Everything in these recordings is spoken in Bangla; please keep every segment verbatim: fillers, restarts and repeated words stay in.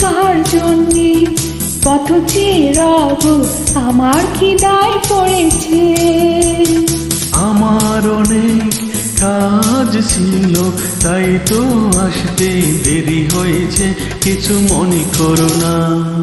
কার জন্যে পথ চেয়ে রব, আমার কি দায় পড়েছে? আমার অনেক কাজ ছিল, তাই তো আসতে দেরি হয়েছে, কিছু মনে করো না।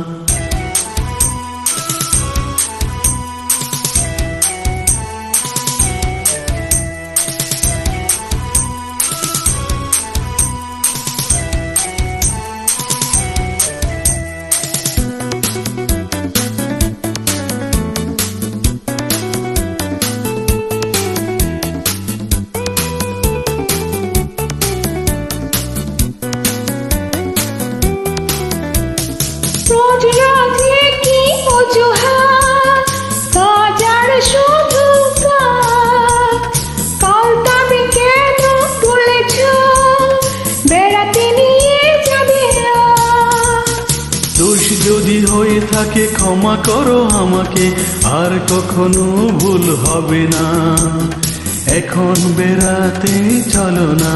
রোজ রাতে কি অজুহাত, কাজ আর শুধু কাজ। কাল তবে কেন বলেছ বেড়াতে নিয়ে যাবে না? দোষ যদি হয়ে থাকে ক্ষমা করো আমাকে, আর কখনো ভুল হবে না। এখন বেড়াতে চলো না।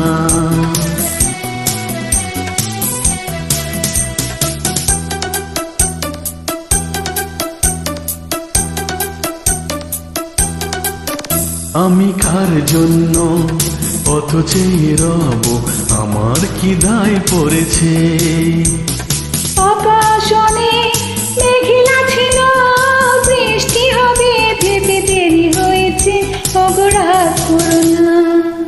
আমি কার জন্য পথ চেয়ে রব, আমার কি দায় পড়েছে? আকাশ অনেক মেঘলা ছিল, বৃষ্টি হবে ভেবে দেরি হয়েছে, অগরাত করো না।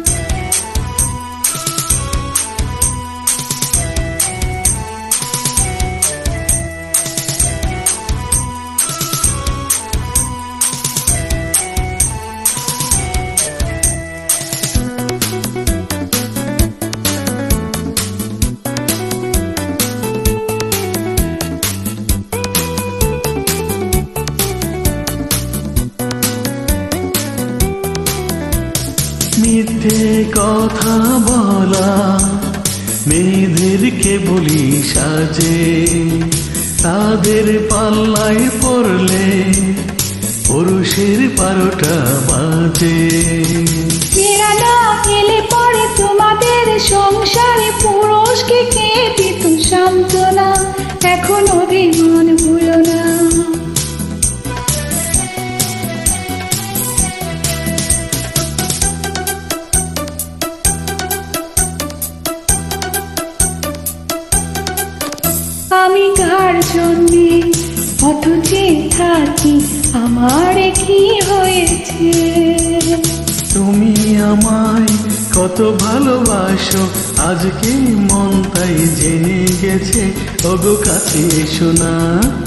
মিথ্যে কথা বলা মেয়েদেরকে বলি সাজে, তাদের পাল্লায় পড়লে পুরুষের বারোটা বাজে। মেয়েরা না এলে পরে তোমাদের সংসারে পুরুষকে কে দিত সান্ত্বনা? এখন অভিমান ভুলো না। আমি কার জন্যে পথ চেয়ে থাকি, আমার কি হয়েছে? তুমি আমায় কত ভালোবাসো, আজকে মন তাই জেনে গেছে, ওগো কাছে এসো না।